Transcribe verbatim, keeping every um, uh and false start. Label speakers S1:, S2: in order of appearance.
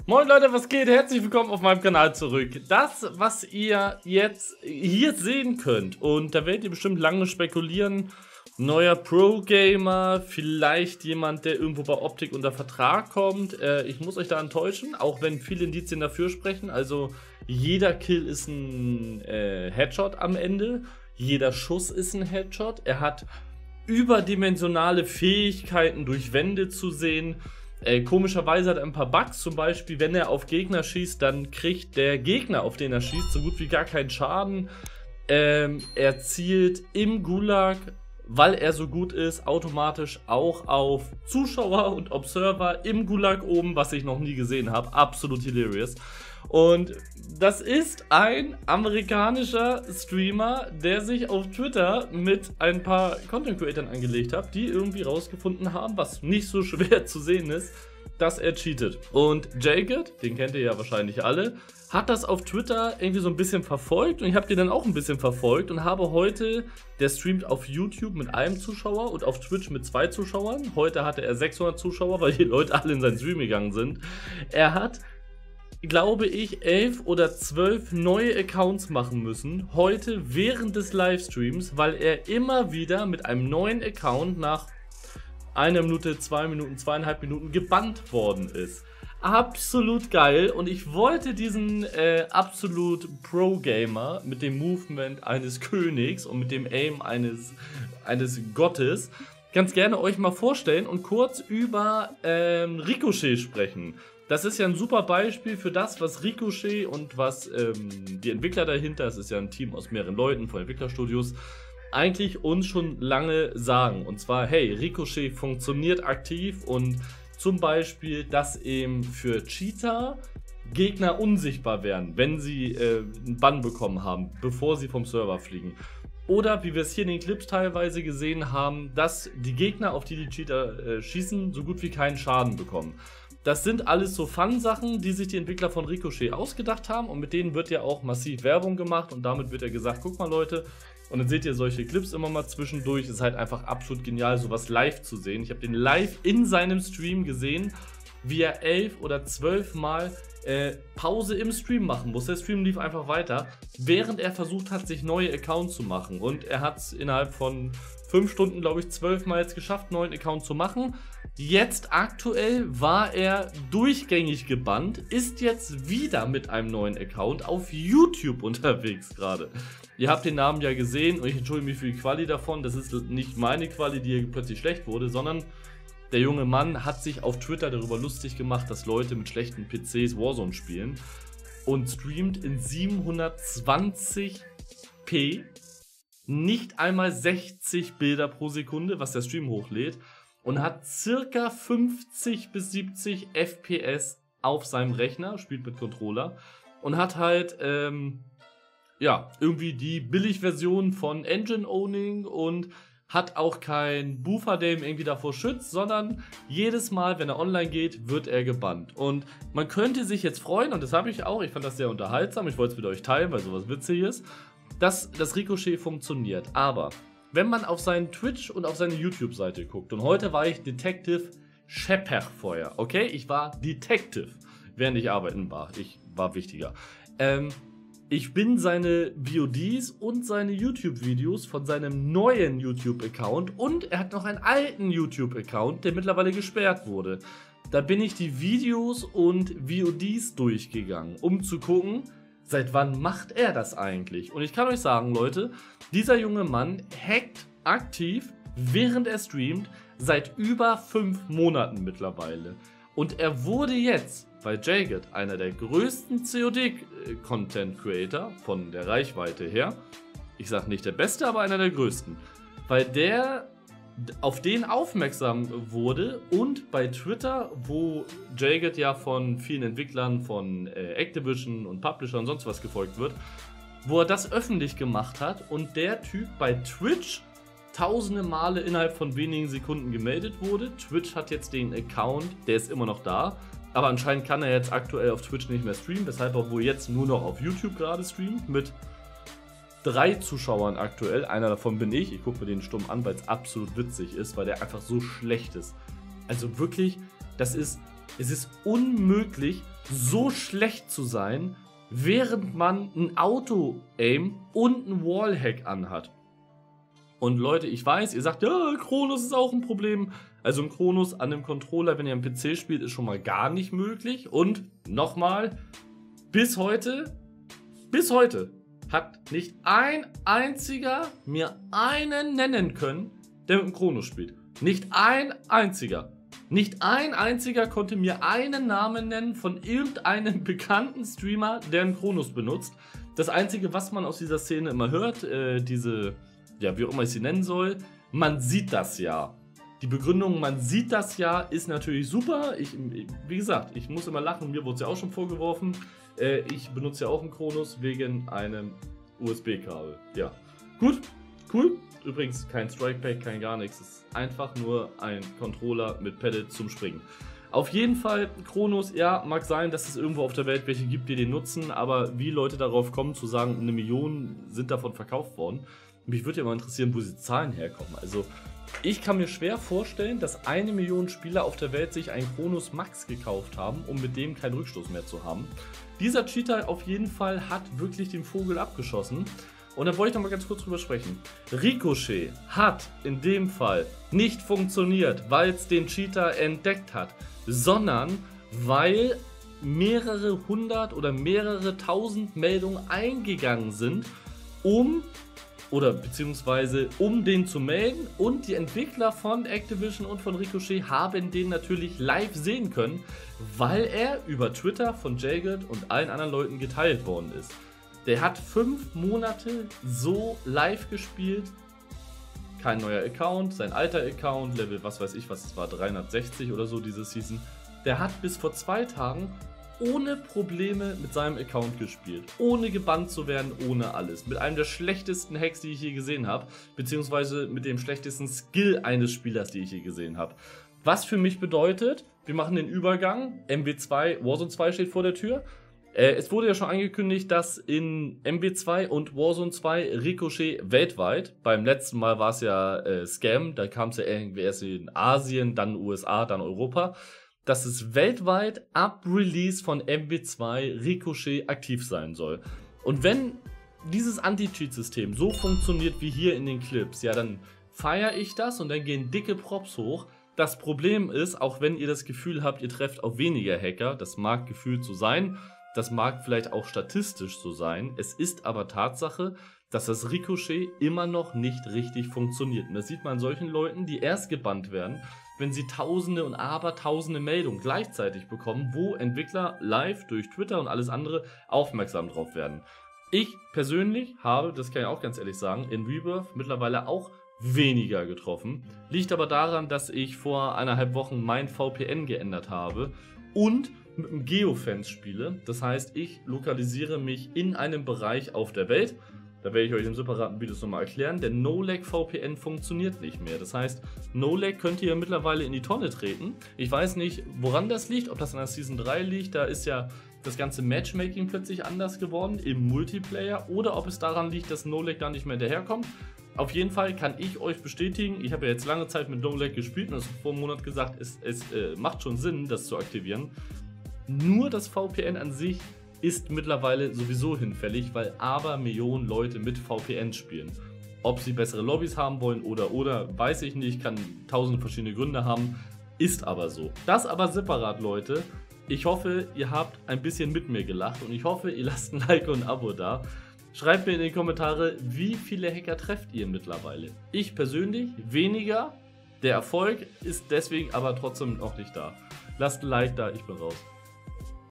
S1: Moin Leute, was geht? Herzlich willkommen auf meinem Kanal zurück. Das, was ihr jetzt hier sehen könnt, und da werdet ihr bestimmt lange spekulieren, neuer Pro-Gamer, vielleicht jemand, der irgendwo bei Optik unter Vertrag kommt. Äh, ich muss euch da enttäuschen, auch wenn viele Indizien dafür sprechen. Also jeder Kill ist ein äh, Headshot am Ende, jeder Schuss ist ein Headshot. Er hat überdimensionale Fähigkeiten, durch Wände zu sehen. Äh, komischerweise hat er ein paar Bugs, zum Beispiel, wenn er auf Gegner schießt, dann kriegt der Gegner, auf den er schießt, so gut wie gar keinen Schaden. Ähm, er zielt im Gulag, weil er so gut ist, automatisch auch auf Zuschauer und Observer im Gulag oben, was ich noch nie gesehen habe. Absolut hilarious. Und das ist ein amerikanischer Streamer, der sich auf Twitter mit ein paar Content Creatern angelegt hat, die irgendwie rausgefunden haben, was nicht so schwer zu sehen ist, dass er cheatet. Und Jagged, den kennt ihr ja wahrscheinlich alle, hat das auf Twitter irgendwie so ein bisschen verfolgt und ich habe den dann auch ein bisschen verfolgt und habe heute, der streamt auf YouTube mit einem Zuschauer und auf Twitch mit zwei Zuschauern. Heute hatte er sechshundert Zuschauer, weil die Leute alle in seinen Stream gegangen sind. Er hat, glaube ich, elf oder zwölf neue Accounts machen müssen, heute während des Livestreams, weil er immer wieder mit einem neuen Account nach einer Minute, zwei Minuten, zweieinhalb Minuten gebannt worden ist. Absolut geil, und ich wollte diesen äh, absolut Pro-Gamer mit dem Movement eines Königs und mit dem Aim eines, eines Gottes ganz gerne euch mal vorstellen und kurz über ähm, Ricochet sprechen. Das ist ja ein super Beispiel für das, was Ricochet und was ähm, die Entwickler dahinter, es ist ja ein Team aus mehreren Leuten von Entwicklerstudios, eigentlich uns schon lange sagen. Und zwar, hey, Ricochet funktioniert aktiv und zum Beispiel, dass eben für Cheater Gegner unsichtbar werden, wenn sie äh, einen Bann bekommen haben, bevor sie vom Server fliegen. Oder, wie wir es hier in den Clips teilweise gesehen haben, dass die Gegner, auf die die Cheater äh, schießen, so gut wie keinen Schaden bekommen. Das sind alles so Fun-Sachen, die sich die Entwickler von Ricochet ausgedacht haben, und mit denen wird ja auch massiv Werbung gemacht und damit wird ja gesagt, guck mal Leute, und dann seht ihr solche Clips immer mal zwischendurch. Es ist halt einfach absolut genial, sowas live zu sehen. Ich habe den live in seinem Stream gesehen, wie er elf oder zwölf Mal äh, Pause im Stream machen muss. Der Stream lief einfach weiter, während er versucht hat, sich neue Accounts zu machen. Und er hat es innerhalb von fünf Stunden, glaube ich, zwölf Mal jetzt geschafft, einen neuen Account zu machen. Jetzt aktuell war er durchgängig gebannt, ist jetzt wieder mit einem neuen Account auf YouTube unterwegs gerade. Ihr habt den Namen ja gesehen und ich entschuldige mich für die Quali davon. Das ist nicht meine Quali, die hier plötzlich schlecht wurde, sondern der junge Mann hat sich auf Twitter darüber lustig gemacht, dass Leute mit schlechten P Cs Warzone spielen, und streamt in siebenhundertzwanzig p, nicht einmal sechzig Bilder pro Sekunde, was der Stream hochlädt, und hat circa fünfzig bis siebzig F P S auf seinem Rechner, spielt mit Controller und hat halt ähm, ja, irgendwie die Billigversion von Engine Owning und hat auch kein Buffer, der ihm irgendwie davor schützt, sondern jedes Mal, wenn er online geht, wird er gebannt. Und man könnte sich jetzt freuen, und das habe ich auch, ich fand das sehr unterhaltsam, ich wollte es mit euch teilen, weil sowas witzig ist, dass das Ricochet funktioniert. Aber wenn man auf seinen Twitch und auf seine YouTube-Seite guckt, und heute war ich Detective Shepard vorher, okay? Ich war Detective, während ich arbeiten war. Ich war wichtiger. Ähm, ich bin seine V O Ds und seine YouTube-Videos von seinem neuen YouTube-Account, und er hat noch einen alten YouTube-Account, der mittlerweile gesperrt wurde. Da bin ich die Videos und V O Ds durchgegangen, um zu gucken, seit wann macht er das eigentlich? Und ich kann euch sagen, Leute, dieser junge Mann hackt aktiv, während er streamt, seit über fünf Monaten mittlerweile. Und er wurde jetzt bei Jagged, einer der größten C O D-Content-Creator von der Reichweite her, ich sag nicht der beste, aber einer der größten, weil der auf den aufmerksam wurde, und bei Twitter, wo Jagged ja von vielen Entwicklern von äh, Activision und Publisher und sonst was gefolgt wird, wo er das öffentlich gemacht hat und der Typ bei Twitch tausende Male innerhalb von wenigen Sekunden gemeldet wurde. Twitch hat jetzt den Account, der ist immer noch da, aber anscheinend kann er jetzt aktuell auf Twitch nicht mehr streamen, weshalb er wohl jetzt nur noch auf YouTube gerade streamt mit drei Zuschauern aktuell. Einer davon bin ich. Ich gucke mir den stumm an, weil es absolut witzig ist, weil der einfach so schlecht ist. Also wirklich, das ist Es ist unmöglich, so schlecht zu sein, während man ein Auto-Aim und ein Wallhack anhat. Und Leute, ich weiß, ihr sagt, ja, Chronos ist auch ein Problem. Also ein Chronos an einem Controller, wenn ihr am P C spielt, ist schon mal gar nicht möglich. Und nochmal, bis heute, bis heute hat nicht ein einziger mir einen nennen können, der mit dem Chronos spielt. Nicht ein einziger. Nicht ein einziger konnte mir einen Namen nennen von irgendeinem bekannten Streamer, der einen Chronos benutzt. Das Einzige, was man aus dieser Szene immer hört, äh, diese, ja, wie auch immer ich sie nennen soll, man sieht das ja. Die Begründung, man sieht das ja, ist natürlich super. Ich, wie gesagt, ich muss immer lachen, mir wurde es ja auch schon vorgeworfen. Äh, ich benutze ja auch einen Chronos wegen einem U S B-Kabel. Ja, gut, cool. Übrigens kein Strike-Pack, kein gar nichts. Es ist einfach nur ein Controller mit Pedal zum Springen. Auf jeden Fall, Chronos, ja, mag sein, dass es irgendwo auf der Welt welche gibt, die den nutzen, aber wie Leute darauf kommen zu sagen, eine Million sind davon verkauft worden, mich würde ja mal interessieren, wo diese Zahlen herkommen. Also, ich kann mir schwer vorstellen, dass eine Million Spieler auf der Welt sich einen Chronos Max gekauft haben, um mit dem keinen Rückstoß mehr zu haben. Dieser Cheater auf jeden Fall hat wirklich den Vogel abgeschossen. Und da wollte ich noch mal ganz kurz drüber sprechen. Ricochet hat in dem Fall nicht funktioniert, weil es den Cheater entdeckt hat, sondern weil mehrere hundert oder mehrere tausend Meldungen eingegangen sind, um oder beziehungsweise um den zu melden, und die Entwickler von Activision und von Ricochet haben den natürlich live sehen können, weil er über Twitter von Jagged und allen anderen Leuten geteilt worden ist. Der hat fünf Monate so live gespielt, kein neuer Account, sein alter Account, Level was weiß ich, was es war, dreihundertsechzig oder so diese Season. Der hat bis vor zwei Tagen ohne Probleme mit seinem Account gespielt, ohne gebannt zu werden, ohne alles. Mit einem der schlechtesten Hacks, die ich je gesehen habe, beziehungsweise mit dem schlechtesten Skill eines Spielers, die ich je gesehen habe. Was für mich bedeutet, wir machen den Übergang, M W zwei, Warzone zwei steht vor der Tür. Äh, es wurde ja schon angekündigt, dass in M W zwei und Warzone zwei Ricochet weltweit, beim letzten Mal war es ja äh, Scam, da kam es ja irgendwie erst in Asien, dann U S A, dann Europa, dass es weltweit ab Release von M W zwei Ricochet aktiv sein soll. Und wenn dieses Anti-Cheat-System so funktioniert wie hier in den Clips, ja, dann feiere ich das und dann gehen dicke Props hoch. Das Problem ist, auch wenn ihr das Gefühl habt, ihr trefft auf weniger Hacker, das mag gefühlt so sein, das mag vielleicht auch statistisch so sein, es ist aber Tatsache, dass das Ricochet immer noch nicht richtig funktioniert. Und das sieht man an solchen Leuten, die erst gebannt werden, wenn sie tausende und abertausende Meldungen gleichzeitig bekommen, wo Entwickler live durch Twitter und alles andere aufmerksam drauf werden. Ich persönlich habe, das kann ich auch ganz ehrlich sagen, in Rebirth mittlerweile auch weniger getroffen. Liegt aber daran, dass ich vor eineinhalb Wochen mein V P N geändert habe und mit einem Geofence spiele. Das heißt, ich lokalisiere mich in einem Bereich auf der Welt. Da werde ich euch im separaten Video nochmal erklären. Der No-Lag V P N funktioniert nicht mehr. Das heißt, No-Lag könnt ihr mittlerweile in die Tonne treten. Ich weiß nicht, woran das liegt, ob das an der Season drei liegt. Da ist ja das ganze Matchmaking plötzlich anders geworden im Multiplayer. Oder ob es daran liegt, dass No-Lag da nicht mehr hinterherkommt. Auf jeden Fall kann ich euch bestätigen, ich habe ja jetzt lange Zeit mit No-Lag gespielt und das vor einem Monat gesagt, es, es äh, macht schon Sinn, das zu aktivieren. Nur das V P N an sich ist mittlerweile sowieso hinfällig, weil aber Millionen Leute mit V P N spielen. Ob sie bessere Lobbys haben wollen oder oder, weiß ich nicht, kann tausend verschiedene Gründe haben, ist aber so. Das aber separat, Leute. Ich hoffe, ihr habt ein bisschen mit mir gelacht und ich hoffe, ihr lasst ein Like und ein Abo da. Schreibt mir in die Kommentare, wie viele Hacker trefft ihr mittlerweile. Ich persönlich weniger, der Erfolg ist deswegen aber trotzdem noch nicht da. Lasst ein Like da, ich bin raus.